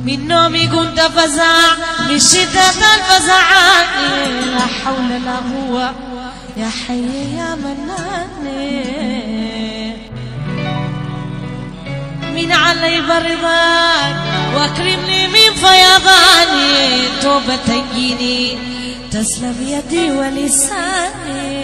من نومي كنت فزع من شدة الفزعان لا حول لا قوة يا حي يا منان من علي برضاك واكرمني من فيضاني توبة تجيني تسلم يدي ولساني